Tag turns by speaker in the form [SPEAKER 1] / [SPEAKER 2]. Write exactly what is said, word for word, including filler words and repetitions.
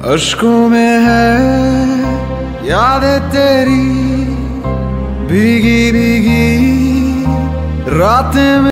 [SPEAKER 1] अश्कों में है यादें तेरी भीगी भीगी रातें में।